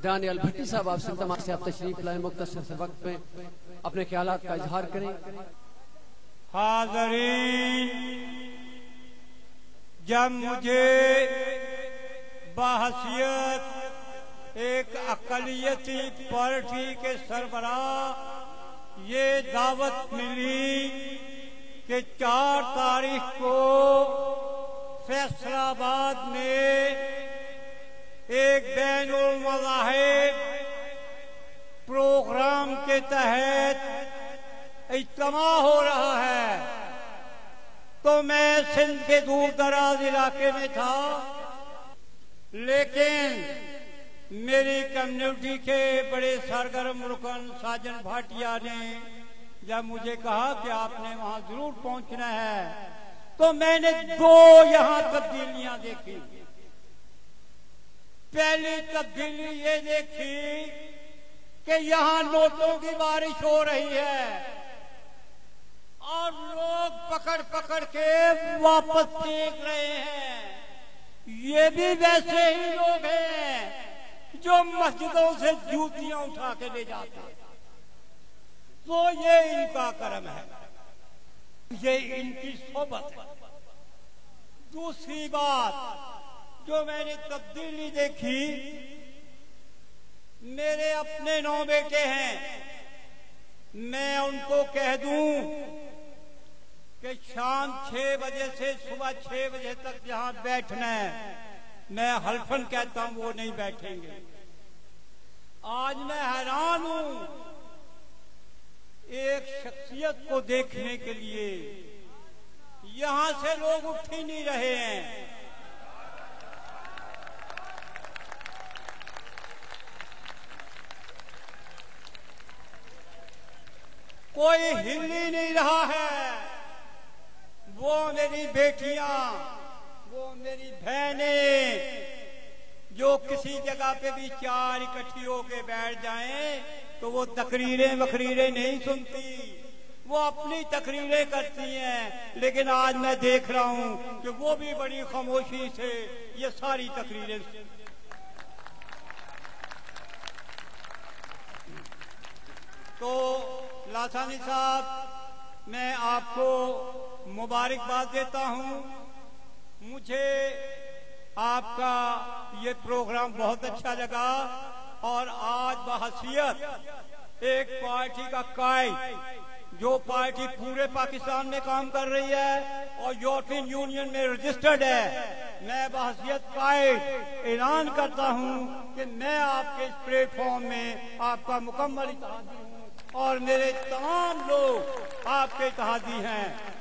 Daniel भट्टी साहब आपसे तमाम से आप तशरीफ लाए, मुख्तसर से वक्त में अपने ख्यालात का इजहार करें। हाज़रीन, जब मुझे बहसियत एक अक़लियती पार्टी के सरबराह ये दावत मिली कि 4 तारीख को फैसलाबाद में एक बैनुल मज़ाहिब प्रोग्राम के तहत इज्तिमा हो रहा है, तो मैं सिंध के दूर दराज इलाके में था, लेकिन मेरी कम्युनिटी के बड़े सरगर्म रुकन साजन भाटिया ने जब मुझे कहा कि आपने वहां जरूर पहुंचना है, तो मैंने 2 यहां तब्दीलियां देखी। पहली तब्दीली ये देखी कि यहां नोटों की बारिश हो रही है और लोग पकड़ पकड़ के वापस फेंक रहे हैं। ये भी वैसे ही लोग हैं जो मस्जिदों से जूतियां उठा के ले जाते हैं। तो ये इनका कर्म है, ये इनकी सोबत है। दूसरी बात जो मैंने तब्दीली देखी, मेरे अपने 9 बेटे हैं, मैं उनको कह दूं कि शाम 6 बजे से सुबह 6 बजे तक जहां बैठना है, मैं हल्फन कहता हूं वो नहीं बैठेंगे। आज मैं हैरान हूं एक शख्सियत को देखने के लिए, यहां से लोग उठ ही नहीं रहे हैं। कोई हिल ही नहीं रहा है। वो मेरी बेटियां, वो मेरी बहनें जो किसी जगह पे भी 4 इकट्ठी होके बैठ जाएं तो वो तकरीरें वकरीरें नहीं सुनती, वो अपनी तकरीरें करती हैं। लेकिन आज मैं देख रहा हूं कि वो भी बड़ी खामोशी से ये सारी तकरीरें। तो लासानी साहब, मैं आपको मुबारकबाद देता हूं। मुझे आपका ये प्रोग्राम बहुत अच्छा लगा और आज बहसियत एक पार्टी का कायद, जो पार्टी पूरे पाकिस्तान में काम कर रही है और यूरोपियन यूनियन में रजिस्टर्ड है, मैं बहसियत कायद ऐलान करता हूं कि मैं आपके इस प्लेटफॉर्म में आपका मुकम्मल इत्तेहादी हूं और मेरे तमाम लोग आपके इत्तेहादी हैं।